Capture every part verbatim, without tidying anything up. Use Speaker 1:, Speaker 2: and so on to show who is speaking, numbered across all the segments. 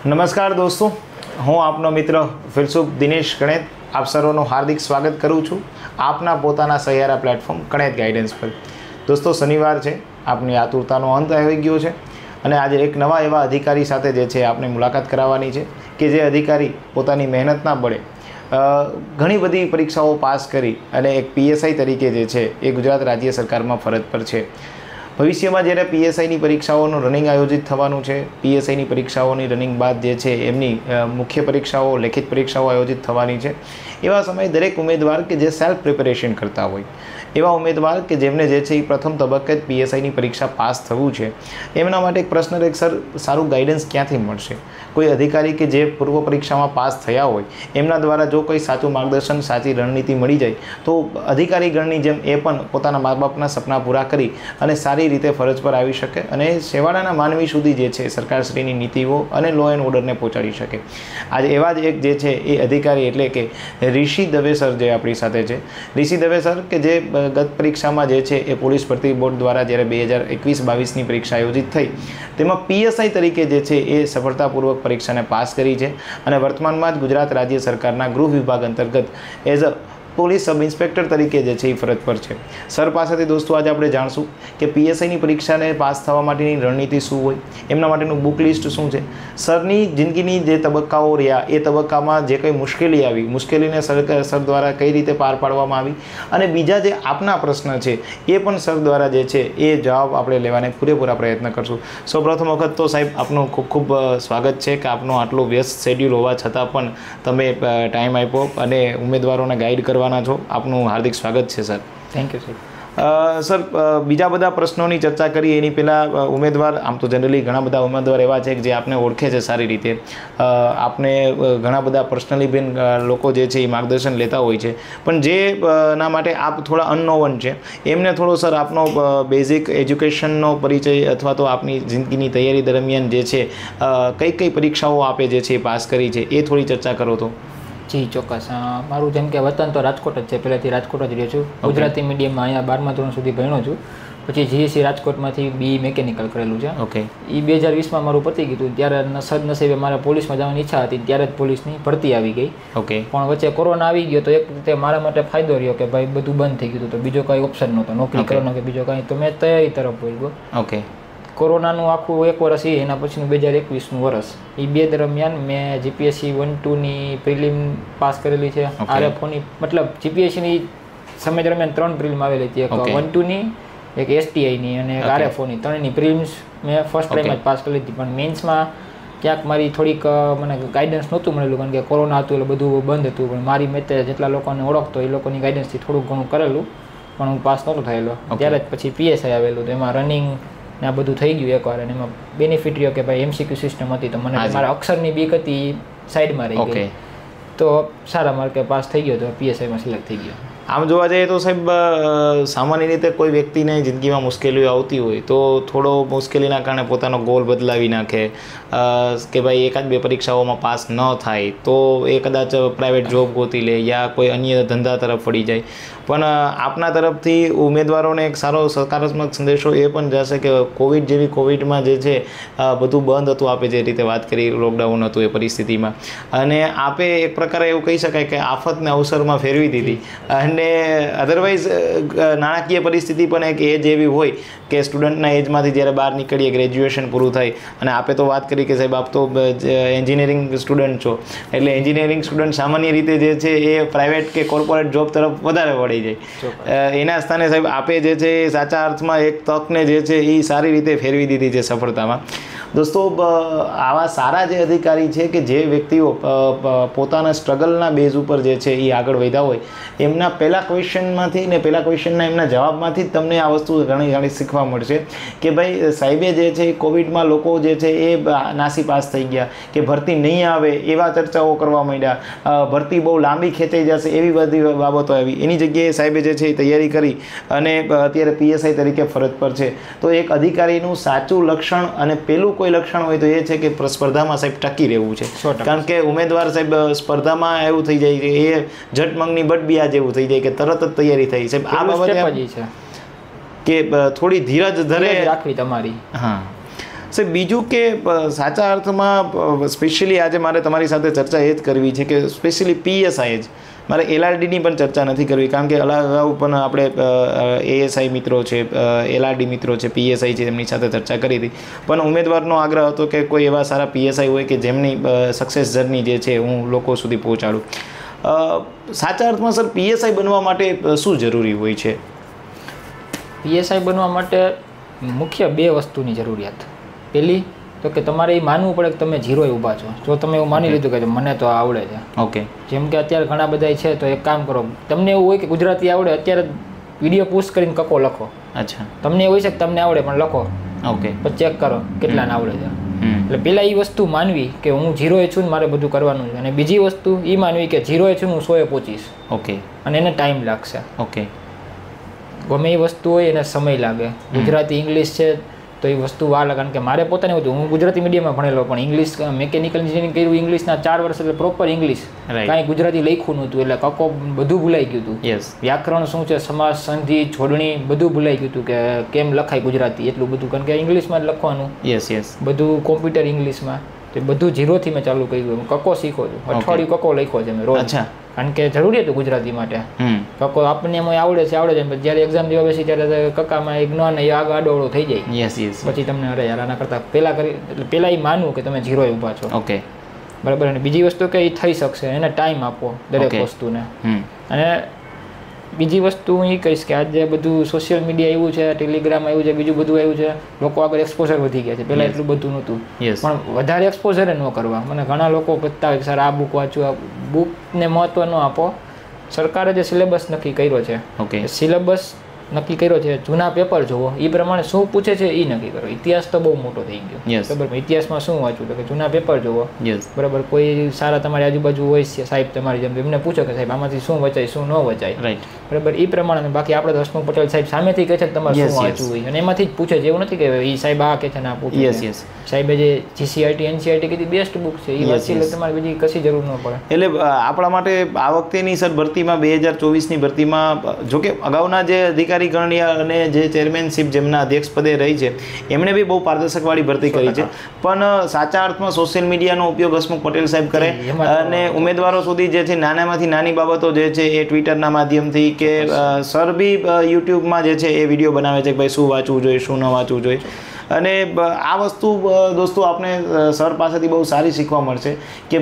Speaker 1: નમસ્કાર દોસ્તો, હું આપનો મિત્ર ફિલસુફ દિનેશ કણેત આપ સર્વનું હાર્દિક સ્વાગત કરું છું આપના પોતાના સહિયારા પ્લેટફોર્મ કણેત ગાઈડન્સ પર. દોસ્તો, શનિવાર છે, આપની આતુરતાનો અંત આવી ગયો છે અને આજે એક નવા એવા અધિકારી સાથે જે છે આપને મુલાકાત કરાવવાની છે કે જે અધિકારી પોતાની મહેનતના બળે ઘણી બધી પરીક્ષાઓ પાસ કરી અને એક પીએસઆઈ તરીકે જે છે એ ગુજરાત રાજ્ય સરકારમાં ફરજ પર છે. ભવિષ્યમાં જ્યારે પીએસઆઈની પરીક્ષાઓનું રનિંગ આયોજિત થવાનું છે, પીએસઆઈની પરીક્ષાઓની રનિંગ બાદ જે છે એમની મુખ્ય પરીક્ષાઓ, લેખિત પરીક્ષાઓ આયોજિત થવાની છે. એવા સમયે દરેક ઉમેદવાર કે જે સેલ્ફ પ્રિપેરેશન કરતા હોય, એવા ઉમેદવાર કે જેમને જે છે એ પ્રથમ તબક્કે જ પીએસઆઈની પરીક્ષા પાસ થવું છે, એમના માટે એક પ્રશ્ન રહે, સર સારું ગાઈડન્સ ક્યાંથી મળશે? કોઈ અધિકારી કે જે પૂર્વ પરીક્ષામાં પાસ થયા હોય એમના દ્વારા જો કોઈ સાચું માર્ગદર્શન, સાચી રણનીતિ મળી જાય તો અધિકારીગણની જેમ એ પણ પોતાના મા બાપના સપના પૂરા કરી અને સારી રીતે ફરજ પર આવી શકે અને છેવાડાના માનવી સુધી જે છે સરકારશ્રીની નીતિઓ અને લો એન્ડ ઓર્ડરને પહોંચાડી શકે. આજે એવા જ એક જે છે એ અધિકારી એટલે કે ઋષિ દવે સર જે આપણી સાથે છે. ઋષિ દવે સર કે જે ગત પરીક્ષામાં જે છે એ પોલીસ ભરતી બોર્ડ દ્વારા જ્યારે બે હજાર એકવીસ બાવીસની પરીક્ષા આયોજિત થઈ તેમાં પીએસઆઈ તરીકે જે છે એ સફળતાપૂર્વક પરીક્ષાને પાસ કરી છે અને વર્તમાનમાં જ ગુજરાત રાજ્ય સરકારના ગૃહ વિભાગ અંતર્ગત as a police sub inspector તરીકે જે છે એ ફરજ પર છે. સર પાસેથી દોસ્તો આજે આપણે જાણશું કે પીએસઆઈની પરીક્ષાને પાસ થવા માટેની રણનીતિ શું હોય, એમના માટેનું બુક લિસ્ટ શું છે, સરની જિંદગીની જે તબક્કાઓ રહ્યા એ તબક્કામાં જે કંઈ મુશ્કેલી આવી, મુશ્કેલીને સર સર દ્વારા કઈ રીતે પાર પાડવામાં આવી અને બીજા જે આપના પ્રશ્ન છે એ પણ સર દ્વારા જે છે એ જવાબ આપણે લેવાને પૂરેપૂરા પ્રયત્ન કરશું. સૌ પ્રથમ વખત તો સાહેબ આપનું ખૂબ ખૂબ સ્વાગત છે કે આપનો આટલો વ્યસ્ત શેડ્યુલ હોવા છતાં પણ તમે ટાઈમ આપ્યો અને ઉમેદવારોને ગાઈડ કરવા છો. આપનું હાર્દિક સ્વાગત છે sir.
Speaker 2: Thank you sir.
Speaker 1: Sir, બીજા બધા પ્રશ્નોની ચર્ચા કરીએ એની પહેલાં ઉમેદવાર, આમ તો જનરલી ઘણા બધા ઉમેદવાર એવા છે કે જે આપને ઓળખે છે સારી રીતે, આપને ઘણા બધા પર્સનલી બેન લોકો જે છે એ માર્ગદર્શન લેતા હોય છે, પણ જે ના માટે આપ થોડા અનનોવન છે એમને થોડો સર આપનો બેઝિક એજ્યુકેશનનો પરિચય અથવા તો આપની જિંદગીની તૈયારી દરમિયાન જે છે કઈ કઈ પરીક્ષાઓ આપે જે છે એ પાસ કરી છે એ થોડી ચર્ચા કરો તો.
Speaker 2: જી ચોક્કસ. મારું જેમ કે વતન તો રાજકોટ જ છે, પહેલાંથી રાજકોટ જ રહ્યો છું. ગુજરાતી મીડિયમમાં અહીંયા બારમા ધોરણ સુધી ભણ્યો છું. પછી જીએસસી રાજકોટમાંથી બી મેકેનિકલ કરેલું છે.
Speaker 1: ઓકે.
Speaker 2: એ બે હજાર વીસમાં મારું પતી ગયું ત્યારે સદનસીબે મારે પોલીસમાં જવાની ઈચ્છા હતી, ત્યારે જ પોલીસની ભરતી આવી ગઈ.
Speaker 1: ઓકે.
Speaker 2: પણ વચ્ચે કોરોના આવી ગયો તો એક રીતે મારા માટે ફાયદો રહ્યો કે ભાઈ બધું બંધ થઈ ગયું, તો બીજો કાંઈ ઓપ્શન નહોતો નોકરી કરવાનો કે બીજો કાંઈ, તો મેં તૈયારી તરફ વહી ગયો.
Speaker 1: ઓકે.
Speaker 2: કોરોનાનું આખું એક વર્ષ એ, એના પછીનું બે હજાર એકવીસનું વર્ષ, એ બે દરમિયાન મેં જીપીએસસી વન ટુની પ્રિલિમ પાસ કરેલી છે. આરએફઓની મતલબ જીપીએસસીની સમય દરમિયાન ત્રણ પ્રિલિમ આવેલી હતી, એક વન ટુની, એક એસટીઆઈની અને એક આરએફઓની. ત્રણેયની પ્રિલિમ્સ મેં ફર્સ્ટ ટાઈમ જ પાસ કરેલી હતી. પણ મેન્સમાં ક્યાંક મારી થોડીક મને ગાઈડન્સ નહોતું મળેલું, કારણ કે કોરોના હતું એટલે બધું બંધ હતું. પણ મારી મેં જેટલા લોકોને ઓળખતો એ લોકોની ગાઈડન્સથી થોડું ઘણું કરેલું, પણ હું પાસ નહોતો થયેલો. ત્યારે જ પછી પીએસઆઈ આવેલું, તો એમાં રનિંગ ને આ બધું થઈ ગયું એકવાર, અને એમાં બેનિફિટ રહ્યો કે ભાઈ એમસીક્યુ સિસ્ટમ હતી, તો મને મારા અક્ષરની બીક હતી સાઈડમાં રહી ગઈ, તો સારા માર્કે પાસ થઈ ગયો, તો પીએસઆઈમાં સિલેક્ટ થઈ ગયો.
Speaker 1: આમ જોવા જઈએ તો સાહેબ સામાન્ય રીતે કોઈ વ્યક્તિને જિંદગીમાં મુશ્કેલીઓ આવતી હોય તો થોડો મુશ્કેલીના કારણે પોતાનો ગોલ બદલાવી નાખે કે ભાઈ એકાદ બે પરીક્ષાઓમાં પાસ ન થાય તો એ કદાચ પ્રાઇવેટ જોબ ગોતી લે યા કોઈ અન્ય ધંધા તરફ વળી જાય. પણ આપના તરફથી ઉમેદવારોને એક સારો સકારાત્મક સંદેશો એ પણ જશે કે કોવિડ જેવી કોવિડમાં જે છે બધું બંધ હતું, આપે જે રીતે વાત કરી, લોકડાઉન હતું એ પરિસ્થિતિમાં, અને આપે એક પ્રકારે એવું કહી શકાય કે આફતને અવસરમાં ફેરવી દીધી. અને અધરવાઇઝ નાણાકીય પરિસ્થિતિ પણ એક એજ એવી હોય કે સ્ટુડન્ટના એજમાંથી જ્યારે બહાર નીકળીએ, ગ્રેજ્યુએશન પૂરું થાય, અને આપે તો વાત કરી કે સાહેબ આપ તો એન્જિનિયરિંગ સ્ટુડન્ટ છો, એટલે એન્જિનિયરિંગ સ્ટુડન્ટ સામાન્ય રીતે જે છે એ પ્રાઇવેટ કે કોર્પોરેટ જોબ તરફ વધારે વળે જાય. એના સ્થાને સાહેબ આપે જે છે એ સાચા અર્થમાં એક તકને જે છે એ સારી રીતે ફેરવી દીધી છે સફળતામાં. દોસ્તો, આવા સારા જે અધિકારી છે કે જે વ્યક્તિઓ પોતાના સ્ટ્રગલના બેઝ ઉપર જે છે એ આગળ વધ્યા હોય, એમના પહેલા ક્વેશ્ચનમાંથી ને પહેલા ક્વેશ્ચનના એમના જવાબમાંથી જ તમને આ વસ્તુ ઘણી ઘણી શીખવા મળશે કે ભાઈ સાહેબે જે છે કોવિડમાં લોકો જે છે એ નાસી પાસ થઈ ગયા, કે ભરતી નહીં આવે એવા ચર્ચાઓ કરવા માંડ્યા, ભરતી બહુ લાંબી ખેંચાઈ જશે એવી બધી બાબતો આવી. એની જગ્યાએ સાહેબે જે છે એ તૈયારી કરી અને અત્યારે પીએસઆઈ તરીકે ફરજ પર છે. તો એક અધિકારીનું સાચું લક્ષણ અને પેલું કોઈ લક્ષણ હોય તો એ છે કે સ્પર્ધામાં સાહેબ ટકી રહેવું છે. કારણ કે ઉમેદવાર સાહેબ સ્પર્ધામાં એવું થઈ જાય કે એ જટમંગની બટબિયા જેવું થઈ જાય કે તરત જ તૈયારી થઈ. સાહેબ આ બાબતે કે થોડી ધીરજ ધરે
Speaker 2: રાખવી તમારી.
Speaker 1: હા સાહેબ બીજું કે સાચા અર્થમાં સ્પેશિયલી આજે મારે તમારી સાથે ચર્ચા એ જ કરવી છે કે સ્પેશિયલી પીએસઆઈ જ મારે એલઆરડીની પણ ચર્ચા નથી કરવી, કારણ કે અગાઉ પણ આપણે એએસઆઈ મિત્રો છે, એલઆરડી મિત્રો છે, પીએસઆઈ છે, એમની સાથે ચર્ચા કરી હતી. પણ ઉમેદવારનો આગ્રહ હતો કે કોઈ એવા સારા પીએસઆઈ હોય કે જેમની સક્સેસ જર્ની જે છે હું લોકો સુધી પહોંચાડું. સાચા અર્થમાં સર પીએસઆઈ બનવા માટે શું જરૂરી હોય છે?
Speaker 2: પીએસઆઈ બનવા માટે મુખ્ય બે વસ્તુની જરૂરિયાત. પહેલી તો કે તમારે એ માનવું પડે કે તમે ઝીરોએ ઊભા છો. જો તમે એવું માની લીધું કે મને તો આવડે છે,
Speaker 1: ઓકે,
Speaker 2: જેમ કે અત્યારે ઘણા બધા છે, તો એક કામ કરો, તમને એવું હોય કે ગુજરાતી આવડે, અત્યારે વિડીયો પોસ્ટ કરીને કકો લખો.
Speaker 1: અચ્છા.
Speaker 2: તમને એવું હોય છે કે તમને આવડે પણ લખો,
Speaker 1: ઓકે,
Speaker 2: પછી ચેક કરો કેટલાને આવડે છે. એટલે પહેલાં એ વસ્તુ માનવી કે હું ઝીરોએ છું ને મારે બધું કરવાનું છે, અને બીજી વસ્તુ એ માનવી કે ઝીરોએ છું હું સોએ પહોંચીશ.
Speaker 1: ઓકે.
Speaker 2: અને એને ટાઈમ લાગશે.
Speaker 1: ઓકે.
Speaker 2: ગમે એ વસ્તુ હોય એને સમય લાગે. ગુજરાતી ઇંગ્લિશ છે તો એ વસ્તુ વાર લાગે, કારણ કે મારે પોતાને હતું, હું ગુજરાતી મીડિયમમાં ભણેલો, પણ ઇંગ્લિશ મિકેનિકલ એન્જિનિયરિંગ કર્યું ઇંગ્લિશના ચાર વર્ષ, એટલે પ્રોપર ઇંગ્લિશ, કાંઈ ગુજરાતી લખ્યું નહોતું, એટલે કકો બધું ભૂલાઈ ગયું હતું.
Speaker 1: યસ.
Speaker 2: વ્યાકરણ શું છે, સમાસ, સંધિ, જોડણી બધું ભૂલાઈ ગયું હતું કે કેમ લખાય ગુજરાતી એટલું બધું, કારણ કે ઇંગ્લિશમાં જ લખવાનું.
Speaker 1: Yes yes.
Speaker 2: બધું કોમ્પ્યુટર ઇંગ્લિશમાં, તો બધું ઝીરોથી મેં ચાલુ કર્યું. કકો શીખો છું, અઠવાડિયું કકો લખ્યો છે મેં રોજ. અચ્છા. કારણ કે જરૂરી હતું ગુજરાતી માટે. કકો આપણને એમાં આવડે છે આવડે છે જ્યારે એક્ઝામ દેવા બેસી ત્યારે કકામાં એક જ્ઞાન એ આગળ આડોળો થઈ જાય.
Speaker 1: Yes yes.
Speaker 2: પછી તમને અરે યાર આના કરતાં પહેલાં કરી, એટલે પહેલાં એ માનવું કે તમે ઝીરોએ ઊભા છો.
Speaker 1: ઓકે,
Speaker 2: બરાબર. અને બીજી વસ્તુ કે એ થઈ શકશે, એને ટાઈમ આપો દરેક વસ્તુને. અને બીજી વસ્તુ હું એ કહીશ કે આજે બધું સોશિયલ મીડિયા આવ્યું છે, ટેલિગ્રામ આવ્યું છે, બીજું બધું આવ્યું છે, લોકો આગળ એક્સપોઝર વધી ગયા છે. પહેલાં એટલું બધું નહોતું, પણ વધારે એક્સપોઝર ન કરવા. મને ઘણા લોકો કહેતા હોય કે સર આ બુક વાંચું, આ બુકને મહત્ત્વ ન આપો. સરકારે જે સિલેબસ નક્કી કર્યો છે, ઓકે, સિલેબસ નક્કી કર્યો છે, જૂના પેપર જુઓ, એ પ્રમાણે શું પૂછે છે એ નક્કી કરો. ઇતિહાસ તો બહુ મોટો થઈ ગયો, બરાબર. ઇતિહાસમાં શું વાંચવું તો કે જૂના પેપર જુઓ, બરાબર. કોઈ સારા તમારી આજુબાજુ હોય છે સાહેબ તમારી જેમ, એમને પૂછો કે સાહેબ આમાંથી શું વચાય શું ન વચાય, રાઈટ, બરાબર. એ પ્રમાણે. બાકી આપણે તો હસમુખ પટેલ સાહેબ સામેથી કહે છે કે તમારે શું વાંચવું હોય, અને એમાંથી જ પૂછે છે, એવું નથી કે એ સાહેબ આ કહે છે ને આ પૂછે. Yes yes. સાહેબે જે જીસીઆરટી એનસીઆરટી કીધી બેસ્ટ બુક છે, એ વાંચી લે, તમારે બીજી કશી જરૂર ન પડે.
Speaker 1: એટલે આપણા માટે આ વખતેની સર ભરતીમાં બે હજાર ચોવીસની ભરતીમાં જોકે અગાઉના જે અધિકારી ગણ્યા અને જે ચેરમેનશીપ જેમના અધ્યક્ષ પદે રહી છે એમણે બી બહુ પારદર્શકવાળી ભરતી કરી છે, પણ સાચા અર્થમાં સોશિયલ મીડિયાનો ઉપયોગ હસમુખ પટેલ સાહેબ કરે અને ઉમેદવારો સુધી જે છે નાનામાંથી નાની બાબતો જે છે એ ટ્વિટરના માધ્યમથી કે સર બી યુટ્યુબમાં જે છે એ વિડીયો બનાવે છે કે ભાઈ શું વાંચવું જોઈએ શું ન વાંચવું જોઈએ. અને આ વસ્તુ દોસ્તો આપણે સર પાસેથી બહુ સારી શીખવા મળશે કે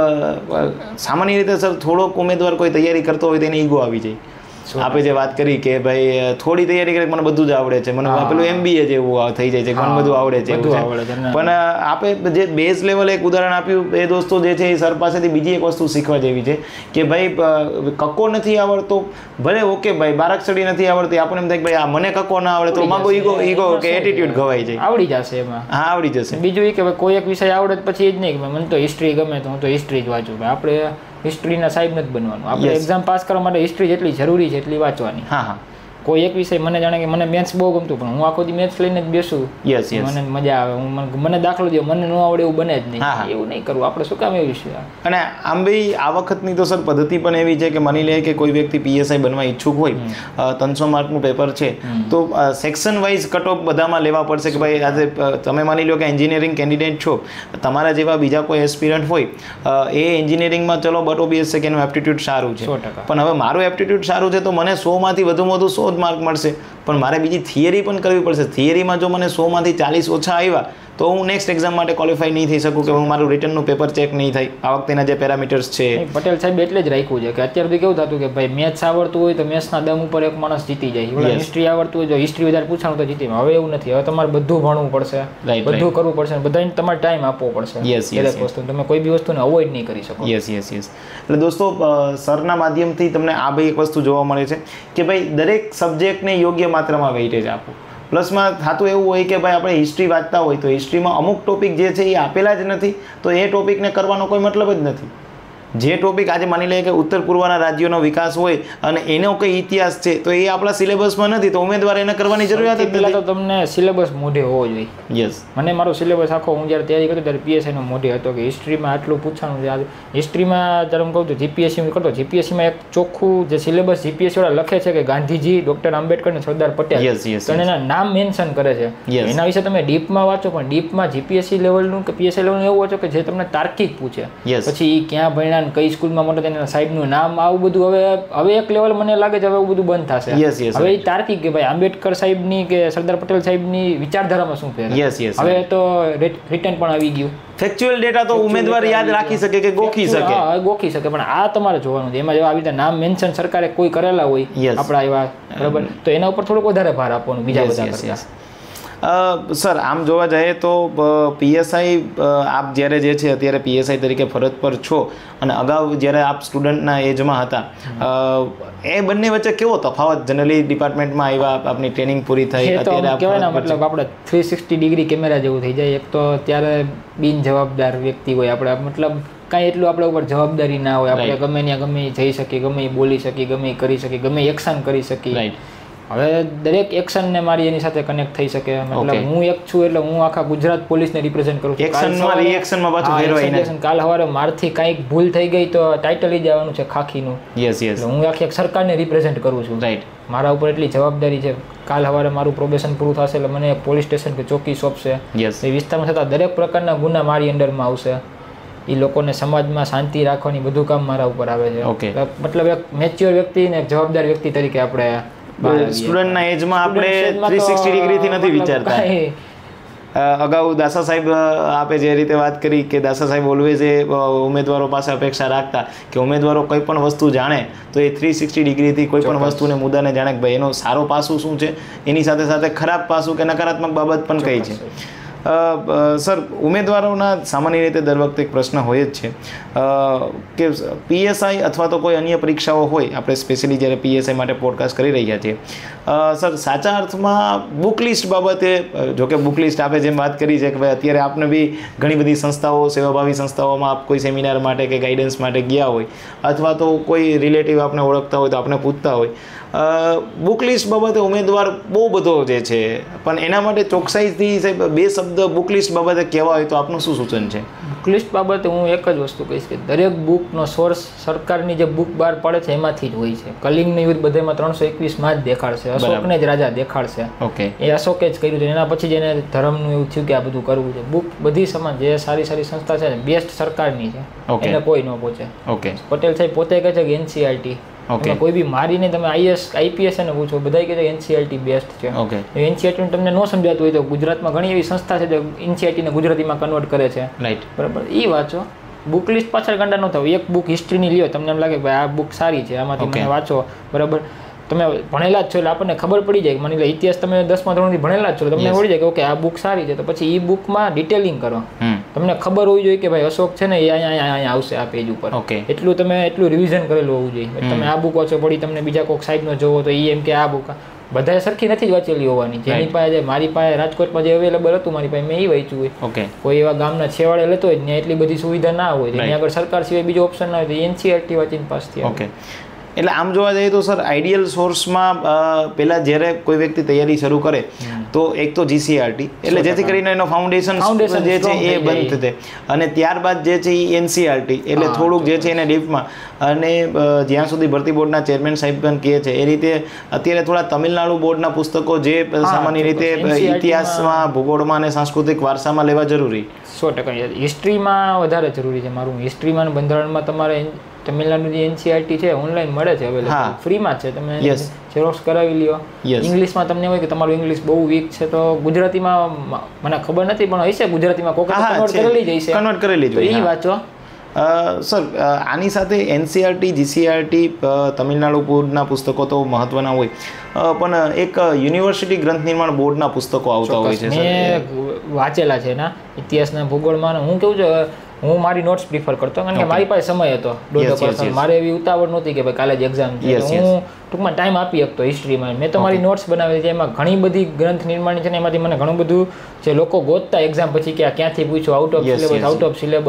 Speaker 1: ભાઈ સામાન્ય રીતે સર થોડોક ઉમેદવાર કોઈ તૈયારી કરતો હોય તેને ઈગો આવી જાય. આપણે જે વાત કરી કે ભાઈ થોડી તૈયારી કરે મને બધું જ આવડે છે, મને પેલું એમબીએ જેવું થઈ જાય છે, મને બધું આવડે છે. પણ આપણે જે બેઝ લેવલ એક ઉદાહરણ આપ્યું એ દોસ્તો જે છે એ સર પાસેથી બીજી એક વસ્તુ શીખવા જેવી છે કે ભાઈ કક્કો નથી આવડતો, ભલે ઓકે ભાઈ બારાક્ષડી નથી આવડતી, આપણને એમ થાય કે ભાઈ આ મને કક્કો ના આવડે તો માગો ઈગો ઈગો કે એટીટ્યુડ ખવાઈ જાય.
Speaker 2: આવડી જશે એમાં.
Speaker 1: હા, આવડી જશે.
Speaker 2: બીજું એ કે ભાઈ કોઈ એક વિષય આવડે પછી એ જ નહીં કે મને તો હિસ્ટ્રી ગમે તો હું તો હિસ્ટ્રી જ વાંચું. આપણે હિસ્ટ્રીના સાહેબ નથી બનવાનું. આપણે એક્ઝામ પાસ કરવા માટે હિસ્ટ્રી જેટલી જરૂરી છે એટલી વાંચવાની. હા હા. કોઈ એક વિષય મને જાણે કે મને મેથ્સ બહુ ગમતું, પણ હું આખો દી મેથ્સ લઈને જ બેસું, યસ યસ, મને મજા આવે, હું મને દાખલો દો મને ન આવડે એવું બને જ નહીં. એવું નહીં કરવું આપણે. શું કામ એવું છે?
Speaker 1: અને આમ બી આ વખતની તો સર પદ્ધતિ પણ એવી છે કે માની લે કે કોઈ વ્યક્તિ પીએસઆઈ બનવા ઈચ્છુક હોય, ત્રણસો માર્કનું પેપર છે, તો સેક્શન વાઇઝ કટ ઓફ બધામાં લેવા પડશે કે ભાઈ આજે તમે માની લો કે એન્જિનિયરિંગ કેન્ડિડેટ છો, તમારા જેવા બીજા કોઈ એસ્પિરન્ટ હોય એ એન્જિનિયરિંગમાં ચલો બટ ઓબીએસ છે કે એનું એપ્ટિટ્યૂડ સારું છે, પણ હવે મારું એપ્ટિટ્યૂડ સારું છે તો મને સોમાંથી વધુમાં વધુ સો માર્ક મળશે, પણ મારે બીજી થિયરી પણ કરવી પડશે. થિયરીમાં જો મને સો માંથી ચાલીસ ઓછા આવ્યા તો હું નેક્સ્ટ એક્ઝામ માટે ક્વોલિફાઈ નહીં થઈ શકું, કે હું મારું રિટર્નનું પેપર ચેક નહીં થાય. આ વખતેના જે પેરામીટર્સ છે
Speaker 2: પટેલ સાહેબ એટલે જ રાખ્યું છે કે અત્યાર સુધી કેવું થતું કે ભાઈ મેથ્સ આવડતું હોય તો મેથ્સના દમ ઉપર એક માણસ જીતી જાય, હિસ્ટ્રી આવડતું હોય જો હિસ્ટ્રી વધારે પૂછાણું તો જીતી. હવે એવું નથી, હવે તમારે બધું ભણવું પડશે, બધું કરવું પડશે, બધાને તમારે ટાઈમ આપવો પડશે. દરેક વસ્તુ તમે કોઈ બી વસ્તુને અવોઇડ નહીં કરી શકો.
Speaker 1: Yes yes yes. એટલે દોસ્તો સરના માધ્યમથી તમને આ ભાઈ એક વસ્તુ જોવા મળે છે કે ભાઈ દરેક સબ્જેક્ટને યોગ્ય માત્રામાં વેઇટેજ આપો. પ્લસમાં થતું એવું હોય કે ભાઈ આપણે હિસ્ટ્રી વાંચતા હોય તો હિસ્ટ્રીમાં અમુક ટોપિક જે છે એ આપેલા જ નથી, તો એ ટોપિકને કરવાનો કોઈ મતલબ જ નથી. જે ટોપિક આજે માની લઈએ કે ઉત્તર પૂર્વના રાજ્યોનો વિકાસ હોય અને એનો કંઈ ઇતિહાસ છે તો એ આપણા સિલેબસમાં નથી તો ઉમેદવાર એને કરવાની જરૂરિયાત જ
Speaker 2: પહેલાં
Speaker 1: નથી.
Speaker 2: તો તમને સિલેબસ મોઢે હોવો જોઈએ.
Speaker 1: યસ,
Speaker 2: મને મારો સિલેબસ આખો હું જ્યારે તૈયારી કરતો ત્યારે પીએસઆઈનો મોઢે હતો કે હિસ્ટ્રીમાં આટલું પૂછવાનું છે. હિસ્ટ્રીમાં જ્યારે હું કહું તો જીપીએસસી કરતો જીપીએસસીમાં એક ચોખ્ખું જે સિલેબસ જીપીએસસી વાળા લખે છે કે ગાંધીજી, ડૉક્ટર આંબેડકર અને સરદાર પટેલ
Speaker 1: યસ યસ
Speaker 2: તો એના નામ મેન્શન કરે છે.
Speaker 1: Yes.
Speaker 2: એના વિશે તમે ડીપમાં વાંચો પણ ડીપમાં જીપીએસસી લેવલનું કે પીએસઆઈ લેવલનું એવું વાંચો કે જે તમને તાર્કિક પૂછે.
Speaker 1: Yes.
Speaker 2: પછી એ ક્યાં ભણ્યા ને કઈ સ્કૂલમાં મોટા તેના સાહેબનું નામ આવું બધું હવે હવે એક લેવલ મને લાગે છે હવે એવું બધું બંધ થશે.
Speaker 1: Yes, yes,
Speaker 2: હવે એ તાર્કિક કે ભાઈ આંબેડકર સાહેબની કે સરદાર પટેલ સાહેબની વિચારધારામાં શું ફેર.
Speaker 1: યસ યસ
Speaker 2: હવે તો રિટર્ન પણ આવી ગયું.
Speaker 1: ફેક્ચ્યુઅલ ડેટા તો ઉમેદવાર યાદ રાખી શકે કે ગોખી શકે.
Speaker 2: હા ગોખી શકે પણ આ તમારે જોવાનું છે એમાં જો આવી રીતે નામ મેન્શન સરકારે કોઈ કરેલા હોય
Speaker 1: Yes.
Speaker 2: આપણા એવા બરાબર તો એના ઉપર થોડુંક વધારે ભાર આપવાનું બીજા
Speaker 1: Yes,
Speaker 2: બધા
Speaker 1: yes,
Speaker 2: કરતા.
Speaker 1: yes. અ, સર આમ જોવા જઈએ તો પીએસઆઈ આપ જ્યારે જે છે અત્યારે પીએસઆઈ તરીકે ફરજ પર છો અને અગાઉ જ્યારે આપ સ્ટુડન્ટના એજમાં હતા અ, એ બંને વચ્ચે કેવો તફાવત જનરલી ડિપાર્ટમેન્ટમાં આવ્યા આપની ટ્રેનિંગ પૂરી થઈ
Speaker 2: એ તો
Speaker 1: અત્યારે આપ
Speaker 2: કહેવાય ને
Speaker 1: ફરજ પર છો.
Speaker 2: મતલબ આપણે થ્રી સિક્સટી ડિગ્રી કેમેરા જેવું થઈ જાય. એક તો ત્યારે બિન જવાબદાર વ્યક્તિ હોય આપણે મતલબ કાંઈ એટલું આપણા ઉપર જવાબદારી ના હોય આપણે
Speaker 1: Right.
Speaker 2: ગમે ત્યાં ગમે એ જઈ શકીએ ગમે એ બોલી શકીએ ગમે એ કરી શકીએ ગમે એક્શન કરી શકીએ.
Speaker 1: રાઈટ.
Speaker 2: હવે દરેક એક્શનને મારી એની સાથે કનેક્ટ થઈ શકે
Speaker 1: Okay.
Speaker 2: મતલબ હું એક છું એટલે હું આખા ગુજરાત પોલીસને રિપ્રેઝેન્ટ કરું છું. કાલ
Speaker 1: એક્શનમાં
Speaker 2: સવારે-
Speaker 1: રિએક્શનમાં પાછું
Speaker 2: હા,
Speaker 1: ફેરવાય
Speaker 2: action, action. કાલ સવારે મારથી કાંઈક ભૂલ થઈ ગઈ તો ટાઇટલ જ આવવાનું છે ખાખીનું.
Speaker 1: યસ યસ
Speaker 2: એટલે હું આખી એક સરકારને રિપ્રેઝેન્ટ કરું છું.
Speaker 1: રાઈટ.
Speaker 2: મારા ઉપર એટલી જવાબદારી છે. કાલ સવારે મારું પ્રોબેશન પૂરું થશે એટલે મને પોલીસ સ્ટેશન કે ચોકી સોંપશે.
Speaker 1: યસ.
Speaker 2: એ વિસ્તારમાં થતા દરેક પ્રકારના ગુના મારી અંડરમાં આવશે. એ લોકોને સમાજમાં શાંતિ રાખવાની બધું કામ મારા ઉપર આવે છે.
Speaker 1: Okay.
Speaker 2: એટલે મતલબ એક મેચ્યોર વ્યક્તિ ને એક જવાબદાર વ્યક્તિ તરીકે આપણે બહાર આવીએ.
Speaker 1: સ્ટુડન્ટના એજમાં આપણે
Speaker 2: Student stage માં
Speaker 1: થ્રી
Speaker 2: તો
Speaker 1: સિક્સટી ડિગ્રીથી નથી
Speaker 2: મતલબ
Speaker 1: વિચારતા.
Speaker 2: કાંઈ
Speaker 1: અ, અગાઉ દાસા સાહેબ અ, આપે જે રીતે વાત કરી કે દાસા સાહેબ ઓલવેઝ એ અ, ઉમેદવારો પાસે અપેક્ષા રાખતા કે ઉમેદવારો કોઈ પણ વસ્તુ જાણે તો એ થ્રી સિક્સટી ડિગ્રીથી કોઈ પણ વસ્તુને મુદ્દાને જાણે કે ભાઈ એનો સારો પાસું શું છે એની સાથે સાથે ખરાબ પાસું કે નકારાત્મક બાબત પણ કઈ છે. અ, અ, સર ઉમેદવારોના સામાન્ય રીતે દર વખતે એક પ્રશ્ન હોય જ છે અ, કે પીએસઆઈ અથવા તો કોઈ અન્ય પરીક્ષાઓ હોય આપણે સ્પેશિયલી જ્યારે પીએસઆઈ માટે પોડકાસ્ટ કરી રહ્યા છીએ અ, સર સાચા અર્થમાં બુક લિસ્ટ બાબતે અ, જો કે બુક લિસ્ટ આપે જેમ વાત કરી છે કે ભાઈ અત્યારે આપને બી ઘણી બધી સંસ્થાઓ સેવાભાવી સંસ્થાઓમાં આપ કોઈ સેમિનાર માટે કે ગાઈડન્સ માટે ગયા હોય અથવા તો કોઈ રિલેટિવ આપને ઓળખતા હોય તો આપને પૂછતા હોય બુક લિસ્ટ બાબતે ઉમેદવાર બહુ બધો જે છે પણ એના માટે ચોકસાઈથી સાહેબ બે શબ્દ બુક લિસ્ટ બાબતે કહેવા હોય તો આપનું શું સૂચન છે?
Speaker 2: બુક લિસ્ટ બાબતે હું એક જ વસ્તુ કહીશ કે દરેક બુકનો સોર્સ સરકારની જે બુક બહાર પડે છે એમાંથી જ હોય છે. કલિંગનું યુદ્ધ બધામાં ત્રણસો એકવીસમાં જ દેખાડશે. અશોકને જ રાજા દેખાડશે.
Speaker 1: ઓકે.
Speaker 2: એ અશોકે જ કર્યું છે. એના પછી જ એને ધર્મનું એવું થયું કે આ બધું કરવું છે. બુક બધી સમાન જે સારી સારી સંસ્થા છે ને બેસ્ટ સરકારની છે.
Speaker 1: Okay.
Speaker 2: એને કોઈ ન પહોંચે.
Speaker 1: ઓકે.
Speaker 2: પટેલ સાહેબ પોતે કહે છે કે એનસીઆરટી
Speaker 1: Okay.
Speaker 2: કોઈ બી મારીને તમે આઈએસ આઈપીએસ ને પૂછો બધા કહે છે એનસીઆરટી બેસ્ટ છે.
Speaker 1: ઓકે.
Speaker 2: એનસીઆરટી તમને ન સમજાતું હોય તો ગુજરાતમાં ઘણી એવી સંસ્થા છે જે એનસીઆરટીને ગુજરાતીમાં કન્વર્ટ કરે છે.
Speaker 1: રાઈટ.
Speaker 2: બરાબર એ વાંચો. બુક લિસ્ટ પાછળ ગાંડા ન થાવ. એક બુક હિસ્ટ્રીની લ્યો તમને એમ લાગે કે ભાઈ આ બુક સારી છે આમાંથી
Speaker 1: Okay.
Speaker 2: મને વાંચો બરાબર. તમે ભણેલા જ છો એટલે આપણને ખબર પડી જાય કે માની લો ઇતિહાસ તમે દસમા ધોરણથી ભણેલા જ છો તમને
Speaker 1: Yes.
Speaker 2: પડી જાય કે ઓકે આ બુક સારી છે તો પછી એ બુકમાં ડિટેલિંગ કરો.
Speaker 1: હમ.
Speaker 2: તમને ખબર હોવી જોઈએ કે ભાઈ અશોક છે ને એ અહીંયા અહીંયા અહીંયા આવશે આ પેજ ઉપર.
Speaker 1: ઓકે.
Speaker 2: એટલું તમે એટલું રિવિઝન કરેલું હોવું જોઈએ. તમે આ બુક વાંચો પડી તમને બીજા કોઈક સાઈડનો જોવો તો એ એમ કે આ બુક બધાએ સરખી નથી જ વાંચેલી હોવાની. જેની પાસે જે મારી પાસે રાજકોટમાં જે અવેલેબલ હતું મારી પાસે મેં એ વાંચ્યું હોય.
Speaker 1: ઓકે.
Speaker 2: કોઈ એવા ગામના છેવાડે લેતો હોય ત્યાં એટલી બધી સુવિધા ના હોય ત્યાં આગળ સરકાર સિવાય બીજો ઓપ્શન ના હોય તો એનસીઆરટી વાંચીને પાસ થયા.
Speaker 1: ઓકે. એટલે આમ જોવા જઈએ તો સર આઈડિયલ સોર્સમાં પહેલાં જ્યારે કોઈ વ્યક્તિ તૈયારી શરૂ કરે તો એક તો જીસીઆરટી એટલે જેથી કરીને એનો ફાઉન્ડેશન
Speaker 2: Foundation
Speaker 1: જે છે
Speaker 2: strong
Speaker 1: એ
Speaker 2: થઈ
Speaker 1: બંધ
Speaker 2: જાય.
Speaker 1: થશે અને ત્યારબાદ જે છે એ એનસીઆરટી એટલે
Speaker 2: હા,
Speaker 1: થોડુંક જે છે એને ડીપમાં અને અ, જ્યાં સુધી ભરતી બોર્ડના ચેરમેન સાહેબ પણ કહે છે એ રીતે અત્યારે થોડા તમિલનાડુ બોર્ડના પુસ્તકો જે સામાન્ય રીતે
Speaker 2: ચોક્કસ. N C R T માં
Speaker 1: ઇતિહાસમાં ભૂગોળમાં અને સાંસ્કૃતિક વારસામાં લેવા જરૂરી.
Speaker 2: સો ટકા હિસ્ટ્રીમાં વધારે જરૂરી છે મારું. હિસ્ટ્રીમાં અને બંધારણમાં તમારે તમિલનાડુ જે એનસીઆરટી છે ઓનલાઈન મળે છે અવેલેબલ
Speaker 1: હા.
Speaker 2: ફ્રીમાં જ છે. તમે
Speaker 1: Yes.
Speaker 2: ઝેરોક્સ કરાવી લ્યો.
Speaker 1: Yes.
Speaker 2: ઇંગ્લિશમાં તમને હોય કે તમારું ઇંગ્લિશ બહુ વીક છે તો ગુજરાતીમાં મ- મને ખબર નથી પણ હશે ગુજરાતીમાં કોક
Speaker 1: હા,
Speaker 2: કન્વર્ટ
Speaker 1: છે.
Speaker 2: કરેલી જ હશે.
Speaker 1: Convert કરેલી જ
Speaker 2: તો
Speaker 1: હોય,
Speaker 2: એ
Speaker 1: હા.
Speaker 2: વાંચો.
Speaker 1: અ, સર અ, આની સાથે એનસીઆરટી જીસીઆરટી તમિલનાડુ બોર્ડના પુસ્તકો તો મહત્વના હોય અ, પણ એક યુનિવર્સિટી ગ્રંથ નિર્માણ બોર્ડના પુસ્તકો આવતા હોય છે સર.
Speaker 2: મેં વાંચેલા છે એના ઇતિહાસના ભૂગોળમાં અને હું કેવું છે હું મારી નોટ્સ પ્રિફર કરતો કારણ કે મારી પાસે સમય હતો દોઢ
Speaker 1: Yes, yes,
Speaker 2: વર્ષ.
Speaker 1: yes.
Speaker 2: મારે એવી ઉતાવળ નહોતી કે ભાઈ કાલે જ એક્ઝામ છે
Speaker 1: Yes,
Speaker 2: તો
Speaker 1: yes.
Speaker 2: હું ટૂંકમાં ટાઈમ આપી શકતો હિસ્ટ્રીમાં. મેં તો મારી નોટ્સ બનાવેલી છે એમાં ઘણી બધી ગ્રંથ નિર્માણ છે ને એમાંથી મને ઘણું બધું જે લોકો ગોતતા એક્ઝામ પછી કે આ ક્યાંથી પૂછ્યું out of
Speaker 1: Yes,
Speaker 2: syllabus
Speaker 1: yes,
Speaker 2: out of syllabus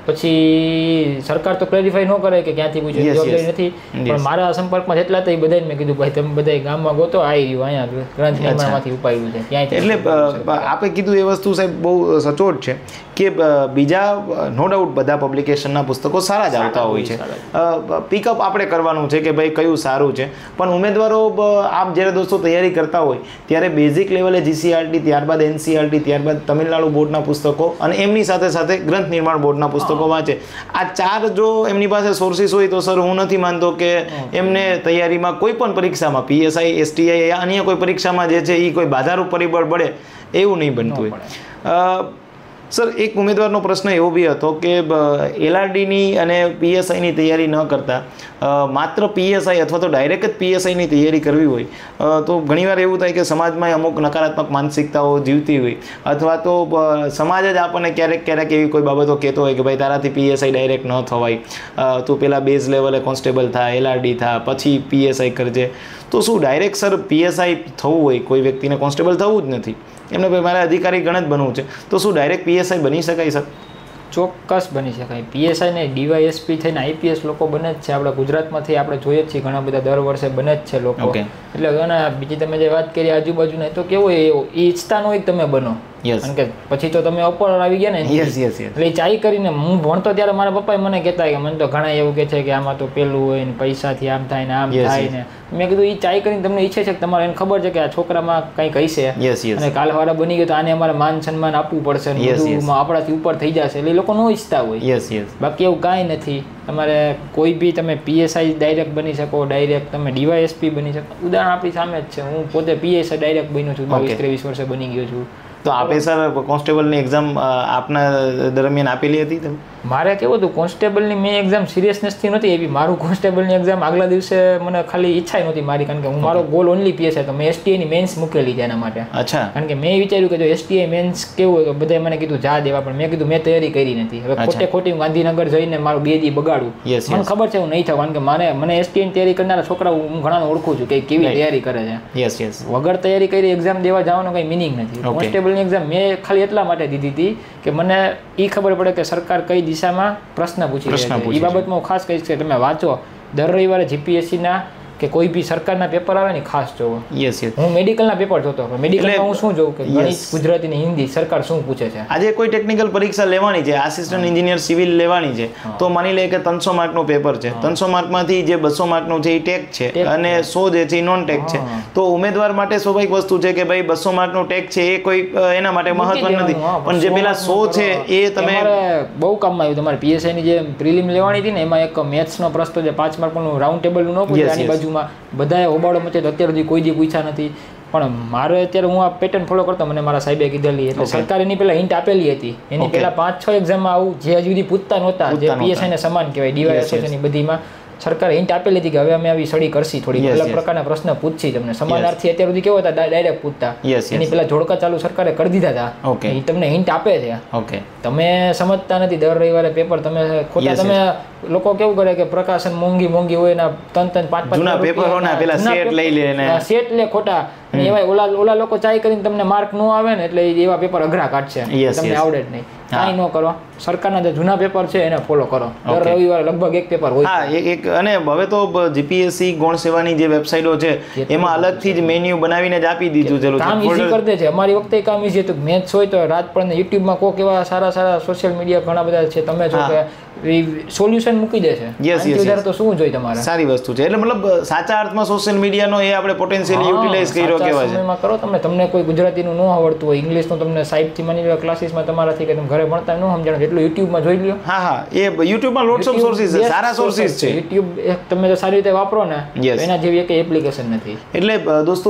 Speaker 2: પછી સરકાર તો ક્લેરિફાઈ ન કરે કે ક્યાંથી પૂછ્યું, જવાબદારી નથી. પણ મારા સંપર્કમાં જેટલા હતા એ બધાને મેં કીધું ભાઈ તમે બધા ગામમાં ગોતો, આવી રહ્યું અહીંયા ગ્રંથ નિર્માણમાંથી ઉપાડ્યું છે ક્યાંય.
Speaker 1: એટલે આપે કીધું એ વસ્તુ સાહેબ બહુ સચોટ છે કે બીજા નો ડાઉટ બધા પબ્લિકેશનના પુસ્તકો સારા જ આવતા હોય છે. પિકઅપ આપણે કરવાનું છે કે ભાઈ કયું સારું છે. પણ ઉમેદવારો આપ જ્યારે દોસ્તો તૈયારી કરતા હોય ત્યારે બેઝિક લેવલે જીસીઆરટી, ત્યારબાદ એનસીઆરટી, ત્યારબાદ તમિલનાડુ બોર્ડના પુસ્તકો અને એમની સાથે સાથે ગ્રંથ નિર્માણ બોર્ડના પુસ્તકો વાંચે. આ ચાર જો એમની પાસે સોર્સિસ હોય તો સર હું નથી માનતો કે એમને તૈયારીમાં કોઈ પણ પરીક્ષામાં પીએસઆઈ, એસટીઆઈ યા અન્ય કોઈ પરીક્ષામાં જે છે એ કોઈ બાધારૂપ પરિબળ પડે એવું નહીં બનતું હોય. સર એક ઉમેદવારનો પ્રશ્ન એવો બી હતો કે એલઆરડીની અને પીએસઆઈની તૈયારી ન કરતા માત્ર પીએસઆઈ અથવા તો ડાયરેક્ટ જ પીએસઆઈની તૈયારી કરવી હોય તો ઘણીવાર એવું થાય કે સમાજમાં અમુક નકારાત્મક માનસિકતાઓ જીવતી હોય અથવા તો સમાજ જ આપણને ક્યારેક ક્યારેક એવી કોઈ બાબતો કહેતો હોય કે ભાઈ તારાથી પીએસઆઈ ડાયરેક્ટ ન થવાય, તું પહેલાં બેઝ લેવલે કોન્સ્ટેબલ થા, એલઆરડી થા, પછી પીએસઆઈ કરજે. તો શું ડાયરેક્ટ સર પીએસઆઈ થવું હોય, કોઈ વ્યક્તિને કોન્સ્ટેબલ થવું જ નથી, એમને ભાઈ મારે અધિકારી ગણ જ બનવું છે, તો શું ડાયરેક્ટ પીએસઆઈ બની શકાય સર?
Speaker 2: ચોક્કસ બની શકાય. પીએસઆઈ ને ડીવાયએસપી થઈને આઈપીએસ લોકો બને જ છે. આપણે ગુજરાતમાંથી આપણે જોઈએ જ છીએ ઘણા બધા દર વર્ષે બને જ છે લોકો. એટલે ઘણા બીજી તમે જે વાત કરી આજુબાજુના તો કેવું એ ઈચ્છતા ન હોય કે તમે બનો, કારણ કે પછી તો તમે ઉપર આવી ગયા ને. એટલે ચાઈ કરીને હું ભણતો ત્યારે મારા પપ્પાએ મને કહેતા કે મને તો ઘણા એવું કહે છે કે આમાં તો પેલું હોય ને પૈસાથી આમ થાય ને આમ થાય ને. મેં કીધું એ ચાઈ કરીને તમને ઈચ્છે છે કે તમારે એને ખબર છે કે આ છોકરામાં કંઈક હશે અને કાલ વાળા બની ગયો તો આને અમારે માન સન્માન આપવું પડશે ને બધું આપણાથી ઉપર થઈ જશે. એટલે એ લોકો ન ઈચ્છતા હોય. બાકી એવું કાંઈ નથી. તમારે કોઈ બી તમે પીએસઆઈ ડાયરેક્ટ બની શકો, ડાયરેક્ટ તમે ડીવાયએસપી બની શકો. ઉદાહરણ આપણી સામે જ છે. હું પોતે પીએસઆઈ ડાયરેક્ટ બન્યો છું, બાવીસ ત્રેવીસ વર્ષે બની ગયો છું.
Speaker 1: તો આપે સર કોન્સ્ટેબલની એક્ઝામ આપના દરમિયાન આપેલી હતી તમે?
Speaker 2: મારે કેવું હતું કોન્સ્ટેબલની મેં એક્ઝામ સિરિયસનેસથી નહોતી એવી. મારું કોન્સ્ટેબલની એક્ઝામ આગલા દિવસે મને ખાલી ઈચ્છા નહોતી મારી, કારણ કે હું મારો ગોલ ઓનલી પીએસઆઈ. તો મેં એસટીઆઈની મેન્સ મૂકેલી છે એના માટે.
Speaker 1: અચ્છા. કારણ
Speaker 2: કે મેં વિચાર્યું કે જો એસટીઆઈ મેન્સ કેવું હોય તો બધાએ મને કીધું જા દેવા, પણ મેં કીધું મેં તૈયારી કરી નથી. હવે ખોટે ખોટી હું ગાંધીનગર જઈને મારું બે દી બગાડું, મને ખબર છે હું નહીં થાવ, કારણ કે મારે મને એસટીઆઈની તૈયારી કરનારા છોકરા હું ઘણાને ઓળખું છું કે કેવી તૈયારી કરે છે.
Speaker 1: Yes yes.
Speaker 2: વગર તૈયારી કરી એક્ઝામ દેવા જવાનો કંઈ મિનિંગ નથી. કોન્સ્ટેબલની એક્ઝામ મેં ખાલી એટલા માટે દીધી હતી કે મને એ ખબર પડે કે સરકાર કઈ દિશામાં પ્રશ્ન પૂછી રહી છે. એ બાબતમાં હું ખાસ કહીશ કે તમે વાંચો. દર રવિવારે જીપીએસસીના કે કોઈ બી સરકારના પેપર આવે ને ખાસ જોવો.
Speaker 1: Yes yes.
Speaker 2: હું મેડિકલના પેપર જોતો. મેડિકલમાં હું શું જોઉં કે ગણિત, ગુજરાતી ને હિન્દી સરકાર શું પૂછે છે.
Speaker 1: આજે કોઈ ટેકનિકલ પરીક્ષા લેવાની છે, આસિસ્ટન્ટ એન્જિનિયર સિવિલ લેવાની છે, તો માની લે કે ત્રણસો માર્કનું પેપર છે. ત્રણસો માર્કમાંથી જે બસો માર્કનું છે એ ટેક છે અને સો જે છે એ નોન ટેક છે. તો ઉમેદવાર માટે સ્વાભાવિક વસ્તુ છે કે ભાઈ બસો માર્કનું ટેક છે એ કોઈ એના માટે મહત્વ નથી, પણ જે પેલા સો છે એ તમે
Speaker 2: બહુ કામમાં આવ્યું. તમારે પીએસઆઈની જે પ્રિલિમ લેવાની હતી ને એમાં એક મેથ્સનો પ્રશ્ન છે, પાંચ માર્કનું રાઉન્ડ ટેબલનું ન પૂછે. આની બાજુમાં બધાએ હોબાળો મચે તો અત્યાર સુધી કોઈ દી પૂછ્યા નથી. પણ મારે અત્યારે હું આ પેટર્ન ફોલો કરતો, મને મારા સાહેબે કીધેલી. એટલે સરકારે એની પહેલા હિન્ટ આપેલી હતી. એની પહેલા પાંચ છ એક્ઝામમાં આવું જે હજી સુધી પૂછતા નહોતા, જે પીએસઆઈને સમાન કહેવાય, ડીવાયએસએસની બધીમાં સરકારે હિન્ટ આપેલી હતી કે હવે અમે આવી સ્ટડી કરશી, થોડી અલગ પ્રકારના પ્રશ્ન પૂછશી તમને. સમાનાર્થી અત્યાર સુધી કેવો હતા ડાયરેક્ટ પૂછતા, એની પહેલા જોડકા ચાલુ સરકારે કરી દીધા હતા. એ તમને હિન્ટ આપે છે, તમે સમજતા નથી. દર રવિવારે પેપર તમે ખોટા, તમે લોકો કેવું કરે કે પ્રકાશન મોંઘી મોંઘી હોય ને ત્રણ ત્રણ પાંચ પાંચ
Speaker 1: જૂના પેપરોના પેલા સેટ લઈ લે ને
Speaker 2: સેટ લે ખોટા. એવા ઓલા ઓલા લોકો ચાઈ કરીને તમને માર્ક ન આવે ને એટલે એવા પેપર અઘરા કાઢશે, તમને આવડે જ નહીં. કાંઈ ન કરો, સરકારના જે જૂના પેપર છે એને ફોલો કરો. દર રવિવારે લગભગ એક પેપર હોય.
Speaker 1: હા એક. અને હવે તો જીપીએસસી ગૌણ સેવાની જે વેબસાઇટો છે એમાં અલગથી જ મેન્યુ બનાવીને જ આપી દીધું છે.
Speaker 2: કામ ઈઝી કરી દે છે. અમારી વખતે કામ ઈઝી હતું. મેથ્સ હોય તો રાત પડે યુટ્યુબમાં કોક એવા સારા સારા સોશિયલ મીડિયા ઘણા બધા છે, તમે જો કે સોલ્યુશન મૂકી દે છે.
Speaker 1: Yes yes.
Speaker 2: તો શું જોઈએ તમારે?
Speaker 1: સારી વસ્તુ છે. એટલે મતલબ સાચા અર્થમાં સોશિયલ મીડિયાનો એ આપણે પોટેન્શિયલી યુટિલાઇઝ કર્યો કહેવાય છે.
Speaker 2: સમયમાં કરો તમે. તમને કોઈ ગુજરાતીનું ન આવડતું હોય, ઇંગ્લિશનું તમને સાહેબથી માની લો ક્લાસીસમાં તમારાથી કે તમે ઘરે ભણતા ન સમજાણો એટલું યુટ્યુબમાં જોઈ લ્યો.
Speaker 1: હા હા, એ યુટ્યુબમાં લોટ્સ ઓફ સોર્સિસ છે, સારા સોર્સિસ છે.
Speaker 2: યુટ્યુબ તમે જો સારી રીતે વાપરો ને એના જેવી એક એપ્લિકેશન નથી.
Speaker 1: એટલે દોસ્તો,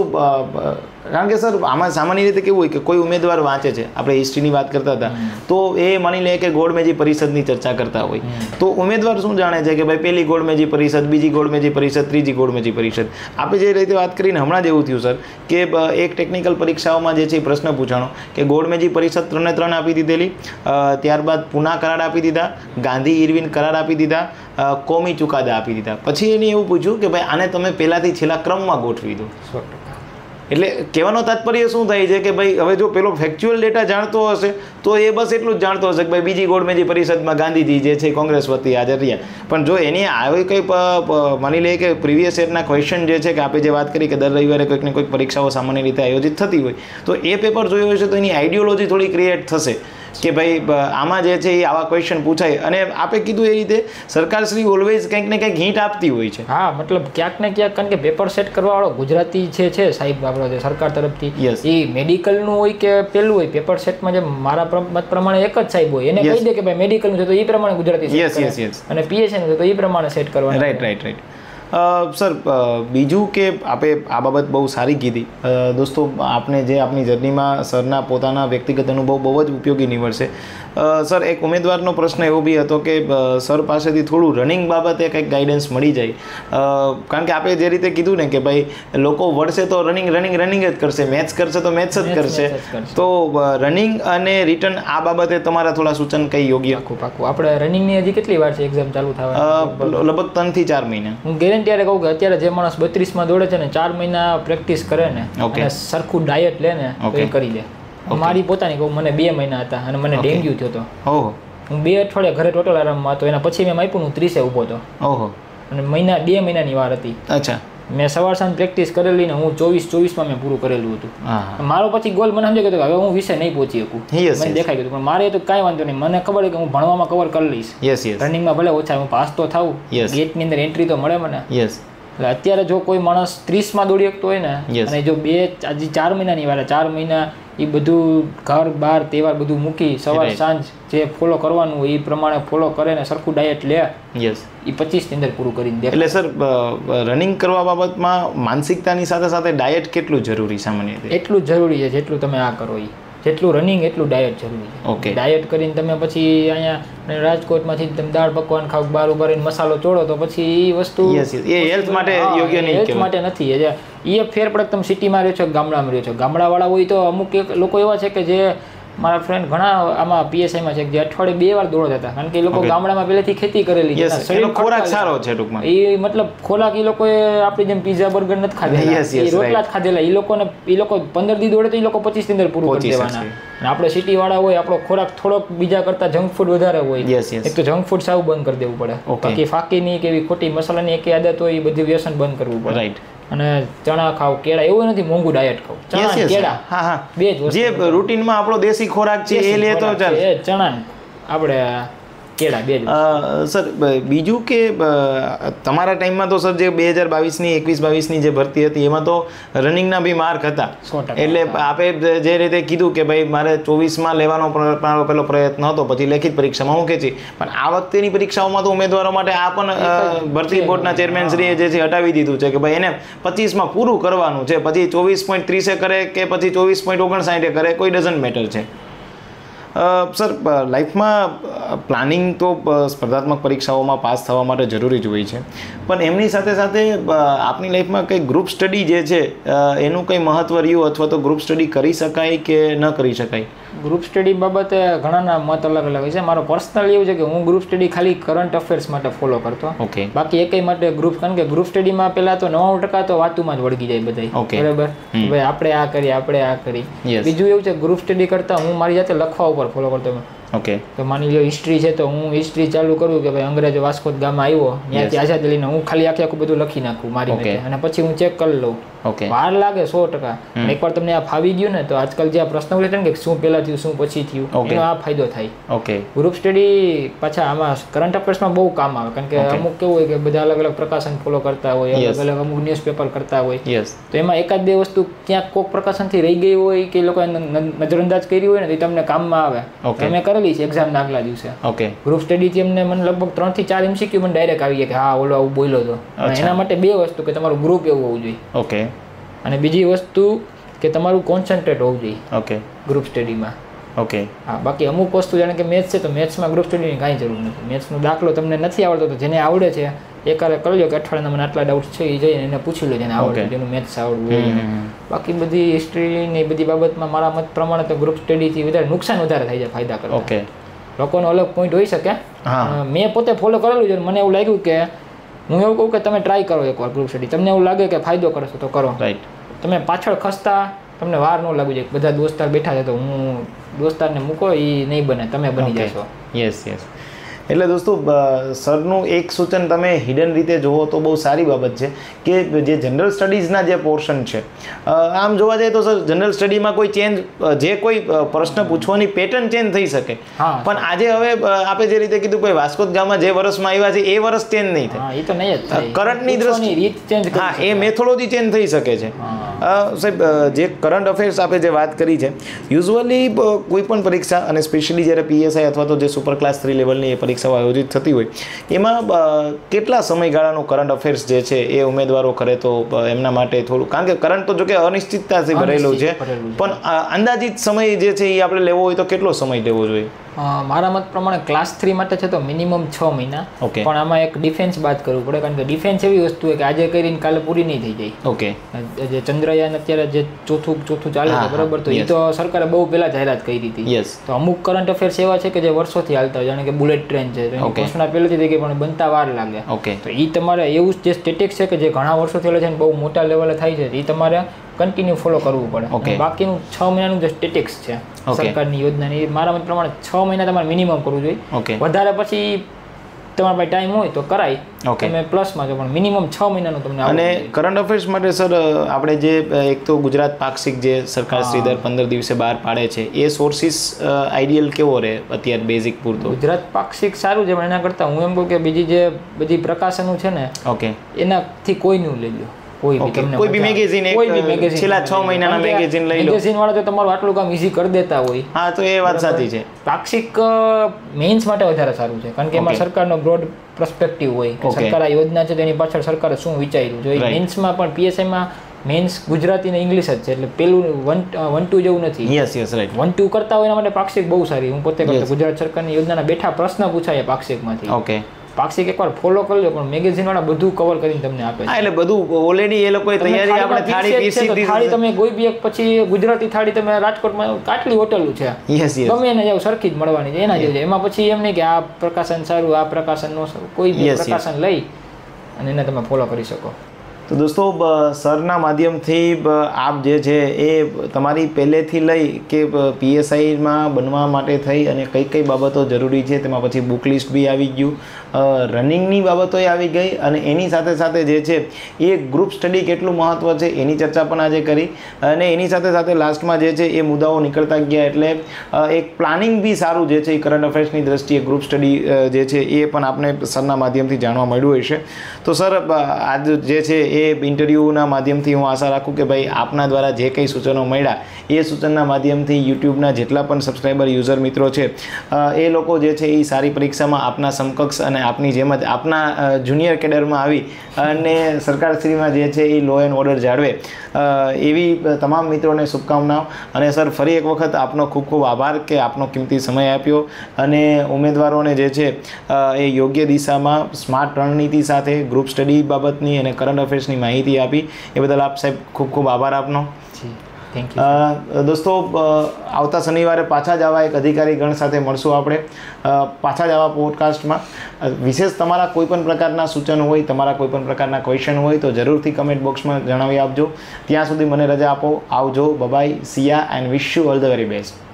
Speaker 1: કારણ કે સર આમાં સામાન્ય રીતે કેવું હોય કે કોઈ ઉમેદવાર વાંચે છે, આપણે હિસ્ટ્રીની વાત કરતા હતા તો એ માની લે કે ગોળમેજી પરિષદની ચર્ચા કરતા હોય તો ઉમેદવાર શું જાણે છે કે ભાઈ પહેલી ગોળમેજી પરિષદ, બીજી ગોળમેજી પરિષદ, ત્રીજી ગોળમેજી પરિષદ. આપણે જે રીતે વાત કરીને હમણાં જ એવું થયું સર કે એક ટેકનિકલ પરીક્ષાઓમાં જે છે એ પ્રશ્ન પૂછાણો કે ગોળમેજી પરિષદ ત્રણે ત્રણ આપી દીધેલી, ત્યારબાદ પુના કરાર આપી દીધા, ગાંધી ઇરવિન કરાર આપી દીધા, કોમી ચુકાદા આપી દીધા. પછી એને એવું પૂછ્યું કે ભાઈ આને તમે પહેલાંથી છેલ્લા ક્રમમાં ગોઠવી દો. એટલે કહેવાનો તાત્પર્ય શું થાય છે કે ભાઈ હવે જો પેલો ફેક્ચ્યુઅલ ડેટા જાણતો હશે તો એ બસ એટલું જ જાણતો હશે કે ભાઈ બીજી ગોળમેજી પરિષદમાં ગાંધીજી જે છે કોંગ્રેસ વતી હાજર રહ્યા, પણ જો એની આવી કંઈ માની લઈએ કે પ્રીવિયસ યરના ક્વેશ્ચન જે છે કે આપણે જે વાત કરી કે દર રવિવારે કોઈક ને કોઈક પરીક્ષાઓ સામાન્ય રીતે આયોજિત થતી હોય તો એ પેપર જોયું હશે તો એની આઈડિયોલોજી થોડી ક્રિએટ થશે કે ભાઈ આમાં જે છે એ આવા ક્વેશ્ચન પૂછાય. અને આપે કીધું એ રીતે સરકારશ્રી ઓલવેઝ કંઈક ને કંઈક હિન્ટ આપતી હોય છે.
Speaker 2: હા, મતલબ ક્યાંક ને ક્યાંક કારણ કે પેપર સેટ કરવા વાળો ગુજરાતી છે છે સાહેબ આપણો જે સરકાર તરફથી એ મેડિકલનું હોય કે પેલું હોય પેપર સેટમાં જે મારા મત પ્રમાણે એક જ સાહેબ હોય એને કહી દે કે ભાઈ મેડિકલનું છે તો એ પ્રમાણે ગુજરાતી
Speaker 1: યસ યસ યસ
Speaker 2: અને પીએસસીનું છે તો એ પ્રમાણે સેટ કરવાનું.
Speaker 1: રાઈટ રાઈટ રાઈટ સર બીજું કે આપે આ બાબત બહુ સારી કીધી. દોસ્તો આપણે જે આપણી જર્નીમાં સરના પોતાના વ્યક્તિગત અનુભવ બહુ જ ઉપયોગી નીવડશે. સર એક ઉમેદવારનો પ્રશ્ન એવો બી હતો કે સર પાસેથી થોડું રનિંગ બાબતે કંઈક ગાઈડન્સ મળી જાય, કારણ કે આપણે જે રીતે કીધું ને કે ભાઈ લોકો વળશે તો રનિંગ રનિંગ રનિંગ જ કરશે, મેથ્સ કરશે તો મેથ્સ જ કરશે, તો રનિંગ અને રિટર્ન આ બાબતે તમારા થોડા સૂચન કઈ યોગ્ય?
Speaker 2: પાકું પાકું આપણે રનિંગની હજી કેટલી વાર છે એક્ઝામ ચાલુ થવા?
Speaker 1: લગભગ ત્રણ થી ચાર મહિના.
Speaker 2: હું ગેરંટી યારે કહું કે અત્યારે જે માણસ બત્રીસમાં દોડે છે ને ચાર મહિના પ્રેક્ટિસ કરે ને અને સરખું ડાયટ લે ને તો એ કરી લે. મારી પોતાની કહું મને બે મહિના હતા અને મને ડેન્ગ્યુ થયો હતો. ઓહો. હું બે અઠવાડિયા ઘરે ટોટલ આરામમાં હતો, એના પછી મેં આપ્યું હું ત્રીસે ઊભો હતો. ઓહો. અને મહિના બે મહિનાની વાર હતી. અચ્છા. મેં સવાર સાંજ પ્રેક્ટિસ કરેલી ને હું ચોવીસ ચોવીસમાં મેં પૂરું કરેલું હતું. મારો પછી ગોલ મને સમજાય કે હવે હું વિષય નહીં પહોંચી શકું, મને દેખાઈ ગયું, પણ મારે તો કાંઈ વાંધો નહીં, મને ખબર કે હું ભણવામાં કવર કરી લઈશ, રનિંગમાં ભલે ઓછા હું પાસ તો થાઉં, ગેટની અંદર એન્ટ્રી તો મળે મને. એટલે અત્યારે જો કોઈ માણસ ત્રીસમાં દોડી શકતો હોય ને અને જો બે હજી ચાર મહિનાની વાર ચાર મહિના એ બધું ઘર બાર તહેવાર બધું મૂકી સવાર સાંજ જે ફોલો કરવાનું હોય એ પ્રમાણે ફોલો કરે ને સરખું ડાયટ લે, યસ એ પચીસની અંદર પૂરું કરીને દે. એટલે
Speaker 1: સર રનિંગ કરવા બાબતમાં માનસિકતાની સાથે સાથે ડાયટ કેટલું જરૂરી સામાન્ય રીતે?
Speaker 2: એટલું જ જરૂરી છે જેટલું તમે આ કરો એ, જેટલું રનિંગ એટલું ડાયટ જરૂરી છે. ઓકે. ડાયટ કરીને તમે પછી અહીંયા રાજકોટમાંથી તમે દાળ પકવાન ખાવ બહાર ઉભા રહીને મસાલો ચોળો તો પછી એ વસ્તુ
Speaker 1: એ હેલ્થ માટે યોગ્ય નહીં,
Speaker 2: હેલ્થ માટે નથી. એ ફેર પડે તમે સિટીમાં રહ્યો છો ગામડામાં રહ્યો છો, ગામડાવાળા હોય તો અમુક લોકો એવા છે કે જે મારા ફ્રેન્ડ ઘણા આમાં પીએસઆઈમાં છે જે અઠવાડિયે બે વાર દોડતા હતા, કારણ કે એ લોકો ગામડામાં પહેલેથી ખેતી કરેલી છે,
Speaker 1: શરીર ખોરાક સારો છે ટૂંકમાં.
Speaker 2: એ મતલબ ખોરાક એ લોકોએ આપણી જેમ પીઝા બર્ગર નથી ખાધેલા, એ રોટલા જ ખાધેલા. એ લોકોને એ લોકો પંદર દી દોડે તો એ લોકો પચીસ ની અંદર પૂરું કરી દેવાના. અને આપણે સિટી વાળા હોય આપણો ખોરાક થોડોક બીજા કરતા જંક ફૂડ વધારે હોય, એક તો જંક ફૂડ સાવ બંધ કરી દેવું પડે, બાકી ફાકીની કે એવી ખોટી મસાલાની એક આદત હોય એ બધી વ્યસન બંધ કરવું પડે. રાઈટ. અને ચણા ખાવ, કેળા, એવું નથી મોંઘું ડાયટ ખાવ, ચણા કેળા હા હા બે જ
Speaker 1: જે રૂટીનમાં આપણો દેશી ખોરાક છે એ લે તો ચાલે.
Speaker 2: એ ચણા આપણે કેળા બે જ.
Speaker 1: સર બીજું કે તમારા ટાઈમમાં તો સર જે બે હજાર બાવીસની એકવીસ બાવીસની જે ભરતી હતી એમાં તો રનિંગના બી માર્ક હતા, એટલે આપે જે રીતે કીધું કે ભાઈ મારે ચોવીસમાં લેવાનો મારો પેલો પ્રયત્ન હતો, પછી લેખિત પરીક્ષામાં હું ખેંચી, પણ આ વખતેની પરીક્ષાઓમાં તો ઉમેદવારો માટે આ પણ ભરતી બોર્ડના ચેરમેન શ્રીએ જે છે હટાવી દીધું છે કે ભાઈ એને પચીસમાં પૂરું કરવાનું છે, પછી ચોવીસ પોઈન્ટ ત્રીસે કરે કે પછી ચોવીસ પોઈન્ટ ઓગણસાઠે કરે કોઈ ડઝન્ટ મેટર છે. સર લાઈફમાં પ્લાનિંગ તો સ્પર્ધાત્મક પરીક્ષાઓમાં પાસ થવા માટે જરૂરી જ હોય છે, પણ એમની સાથે સાથે આપની લાઈફમાં કંઈ ગ્રુપ સ્ટડી જે છે એનું કંઈ મહત્વ રહ્યું અથવા તો ગ્રુપ સ્ટડી કરી શકાય કે ન કરી શકાય?
Speaker 2: ગ્રુપ સ્ટડી બાબતે ઘણાના મત અલગ અલગ હોય છે. મારો પર્સનલ એવું છે કે હું ગ્રુપ સ્ટડી ખાલી કરંટ અફેર્સ માટે ફોલો કરતો. ઓકે. બાકી એકેય માટે ગ્રુપ, કારણ કે ગ્રુપ સ્ટડીમાં પહેલા તો નવ્વાણું ટકા તો વાતુમાં જ વળગી જાય બધા, બરાબર, ભાઈ આપણે આ કરીએ આપણે આ કરી. બીજું એવું છે ગ્રુપ સ્ટડી કરતા હું મારી જાતે લખવા ઉપર ફોલો કરતો. ઓકે. તો માની લો હિસ્ટ્રી છે તો હું હિસ્ટ્રી ચાલુ કરું કે ભાઈ અંગ્રેજો વાસ્કો દ ગામા આવ્યો ત્યાંથી આઝાદી લઈને હું ખાલી આખે આખું બધું લખી નાખું મારી રીતે, અને પછી હું ચેક કરી લઉં. ઓકે. વાર લાગે સો ટકા, એકવાર તમને આ ફાવી ગયું ને તો આજકાલ જે આ પ્રશ્ન ઉઠે ને કે શું પહેલા થયું શું પછી થયું એનો આ ફાયદો થાય. ઓકે. ગ્રુપ સ્ટડી પાછા આમાં કરંટ અફેર્સમાં બહુ કામ આવે, કારણ કે અમુક કેવું હોય કે બધા અલગ અલગ પ્રકાશન ફોલો કરતા હોય, અલગ અલગ અમુક ન્યૂઝપેપર કરતા હોય, તો એમાં એકાદ બે વસ્તુ ક્યાંક કોઈક પ્રકાશનથી રહી ગઈ હોય કે લોકો નજરઅંદાજ કરી હોય ને તો તમને કામમાં આવે. તમે કરેલી છે એક્ઝામ ના આગલા દિવસે. ઓકે. ગ્રુપ સ્ટડીથી અમને મને લગભગ ત્રણ થી ચાર એમસીક્યુ મને ડાયરેક્ટ આવી ગયા કે હા ઓલો આવું બોલ્યો હતો. એના માટે બે વસ્તુ કે તમારું ગ્રુપ એવું હોવું જોઈએ. ઓકે. અને બીજી વસ્તુ કે તમારું કોન્સન્ટ્રેટ હોવું જોઈએ. ઓકે. ગ્રુપ સ્ટડીમાં. ઓકે. હા, બાકી અમુક વસ્તુ જાણે કે મેથ્સ છે તો મેથ્સમાં ગ્રુપ સ્ટડીની કાંઈ જરૂર નથી. મેથ્સનો દાખલો તમને નથી આવડતો તો જેને આવડે છે એકારે કરી લો કે અઠવાડિયામાં મને આટલા ડાઉટ છે એ જઈને એને પૂછી લો જેને આવડે, જેનું મેથ્સ આવડવું હોય. બાકી બધી હિસ્ટ્રી ને એ બધી બાબતમાં મારા મત પ્રમાણે તો ગ્રુપ સ્ટડીથી વધારે નુકસાન વધારે થાય છે ફાયદા કરતા. ઓકે. લોકોનો અલગ પોઈન્ટ હોઈ શકે. મેં પોતે ફોલો કરેલું છે, મને એવું લાગ્યું કે હું એવું કહું કે તમે ટ્રાય કરો એકવાર ગ્રુપ સ્ટડી, તમને એવું લાગે કે ફાયદો કરશો તો કરો. રાઈટ. તમે પાછળ ખસતા તમને વાર ન લાગુ જાય. બધા દોસ્તાર બેઠા છે તો હું દોસ્તારને મૂકો એ નહીં બને, તમે બની જશો.
Speaker 1: યસ યસ એટલે દોસ્તો સરનું એક સૂચન તમે હિડન રીતે જુઓ તો બહુ સારી બાબત છે કે જે જનરલ સ્ટડીઝના જે પોર્શન છે, આમ જોવા જઈએ તો સર જનરલ સ્ટડીમાં કોઈ ચેન્જ, જે કોઈ પ્રશ્ન પૂછવાની પેટર્ન ચેન્જ થઈ શકે, પણ આજે હવે આપણે જે રીતે કીધું કોઈ વાસ્કો દ ગામા જે વર્ષમાં આવ્યા છે એ વર્ષ ચેન્જ નહીં થાય,
Speaker 2: એ તો નહીં જ થાય.
Speaker 1: કરંટની દ્રષ્ટિએ હા એ મેથોડોલોજી ચેન્જ થઈ શકે છે. સાહેબ જે કરંટ અફેર્સ આપણે જે વાત કરી છે, યુઝ્યુઅલી કોઈ પણ પરીક્ષા અને સ્પેશિયલી જ્યારે પીએસઆઈ અથવા તો જે સુપર ક્લાસ થ્રી લેવલની એ પરીક્ષા આયોજિત થતી હોય એમાં કેટલા સમયગાળાનું કરંટ અફેર્સ જે છે એ ઉમેદવારો કરે તો એમના માટે થોડું, કારણ કે કરંટ તો જો કે અનિશ્ચિતતાથી ભરેલું છે, પણ અંદાજિત સમય જે છે એ આપણે લેવો હોય તો કેટલો સમય લેવો જોઈએ?
Speaker 2: મારા મત પ્રમાણે ક્લાસ થ્રી માટે છે તો મિનિમમ છ મહિના. પણ આમાં એક ડિફેન્સ બાદ કરવું પડે, કારણ કે ડિફેન્સ એવી વસ્તુ છે કે આજે કરીને કાલે પૂરી નહીં થઈ જાય.
Speaker 1: ઓકે,
Speaker 2: જે ચંદ્રયાન અત્યારે જે ચોથું ચોથું ચાલે છે બરાબર, તો એ તો સરકારે બહુ પહેલા જાહેરાત કરી હતી. તો અમુક કરંટ અફેર્સ એવા છે કે જે વર્ષોથી હાલતા હોય, જાણે કે બુલેટ ટ્રેન છે, ઘોષણા પહેલેથી થઈ ગઈ પણ બનતા વાર લાગે. તો એ તમારે એવું જે સ્ટેટિક્સ છે કે જે ઘણા વર્ષોથી હાલે છે અને બહુ મોટા લેવલે થાય છે, એ તમારે કન્ટિન્યુ ફોલો કરવું પડે. બાકીનું છ મહિનાનું જે સ્ટેટિક્સ છે સરકારની યોજનાની, મારા મત પ્રમાણે છ મહિના તમારે મિનિમમ કરવું જોઈએ. વધારે પછી તમારા પાસે ટાઈમ હોય તો કરાય, તમે પ્લસમાં છો, પણ મિનિમમ છ મહિનાનું તમને.
Speaker 1: અને કરંટ અફેર્સ માટે સર આપણે જે એક તો ગુજરાત પાક્ષિક જે સરકાર શ્રી દર પંદર દિવસે બહાર પાડે છે, એ સોર્સિસ આઈડિયલ કેવો રહે અત્યારે બેઝિક પૂરતો?
Speaker 2: ગુજરાત પાક્ષિક સારું છે, પણ એના કરતાં હું એમ કહું કે બીજી જે બધી પ્રકાશનો છે ને,
Speaker 1: ઓકે,
Speaker 2: એનાથી કોઈનું લઈ લો. કોઈ
Speaker 1: કોઈ બી મેગેઝિન, કોઈ બી મેગેઝિન, છેલ્લા છ મહિનાના મેગેઝિન લઈ લો.
Speaker 2: મેગેઝિન વાળા તો તમારું આટલું કામ ઈઝી કરી દેતા હોય.
Speaker 1: હા, તો એ વાત સાચી છે.
Speaker 2: પાક્ષિક મેઇન્સ માટે વધારે સારું છે, કારણ કે એમાં સરકારનો બ્રોડ પર્સપેક્ટિવ હોય કે સરકાર આ યોજના છે તેની પાછળ સરકારે શું વિચાર્યું છે. મેઇન્સમાં પણ પીએસઆઈમાં મેઇન્સ ગુજરાતી ને ઇંગ્લિશ જ છે, એટલે પેલું વન વન ટુ જેવું નથી.
Speaker 1: Yes yes right.
Speaker 2: One two કરતા હોય એના માટે પાક્ષિક બહુ સારી. હું પોતે કરતો, ગુજરાત સરકારની યોજનાના બેઠા પ્રશ્ન પૂછાય પાક્ષિકમાંથી.
Speaker 1: ઓકે,
Speaker 2: પાક્ષિક એકવાર ફોલો કરી લો, પણ મેગેઝિન વાળા બધું કવર કરીને તમને આપે છે.
Speaker 1: એટલે બધું ઓલરેડી એ લોકોએ તૈયારી આપણે થાળી પીરસી દીધી.
Speaker 2: થાળી તમે કોઈ બી એક પછી ગુજરાતી થાળી તમે રાજકોટમાં આટલી હોટલો છે,
Speaker 1: યસ યસ,
Speaker 2: ગમે એને જાવ સરખી જ મળવાની છે, એના જેવું છે. એમાં પછી એમ નહીં કે આ પ્રકાશન સારું, આ પ્રકાશન નો સારું, કોઈ બી પ્રકાશન લઈ અને એને તમે ફોલો કરી શકો.
Speaker 1: તો દોસ્તો સરના માધ્યમથી આપ જે છે એ તમારી પહેલેથી લઈ કે પીએસઆઈમાં બનવા માટે થઈ અને કઈ કઈ બાબતો જરૂરી છે, તેમાં પછી બુક લિસ્ટ બી આવી ગયું, રનિંગની બાબતોય આવી ગઈ, અને એની સાથે સાથે જે છે એ ગ્રુપ સ્ટડી કેટલું મહત્ત્વ છે એની ચર્ચા પણ આજે કરી, અને એની સાથે સાથે લાસ્ટમાં જે છે એ મુદ્દાઓ નીકળતા ગયા, એટલે એક પ્લાનિંગ બી સારું જે છે એ કરંટ અફેર્સની દ્રષ્ટિએ ગ્રુપ સ્ટડી જે છે એ પણ આપણે સરના માધ્યમથી જાણવા મળ્યું હશે. તો સર આજ જે છે એ ઇન્ટરવ્યૂના માધ્યમથી હું આશા રાખું કે ભાઈ આપના દ્વારા જે કંઈ સૂચનો મળ્યા એ સૂચનના માધ્યમથી યુટ્યુબના જેટલા પણ સબસ્ક્રાઈબર યુઝર મિત્રો છે એ લોકો જે છે એ સારી પરીક્ષામાં આપના સમકક્ષ અને આપની જેમ જ આપના જુનિયર કેડરમાં આવી અને સરકારશ્રીમાં જે છે એ લો એન્ડ ઓર્ડર જાળવે એવી તમામ મિત્રોને શુભકામનાઓ. અને સર ફરી એક વખત આપનો ખૂબ ખૂબ આભાર કે આપનો કિંમતી સમય આપ્યો અને ઉમેદવારોને જે છે એ યોગ્ય દિશામાં સ્માર્ટ રણનીતિ સાથે ગ્રુપ સ્ટડી બાબતની અને કરંટ અફેર્સની માહિતી આપી, એ બદલ આપ સાહેબ ખૂબ ખૂબ આભાર આપનો.
Speaker 2: Thank you.
Speaker 1: દોસ્તો આવતા શનિવારે પાછા જ આવા એક અધિકારી ગણ સાથે મળશું આપણે, પાછા જ આવા પોડકાસ્ટમાં. વિશેષ તમારા કોઈ પણ પ્રકારના સૂચનો હોય, તમારા કોઈ પણ પ્રકારના ક્વેશ્ચન હોય તો જરૂરથી કમેન્ટ બોક્સમાં જણાવી આપજો. ત્યાં સુધી મને રજા આપો. આવજો, bye, see ya and wish you all the very best.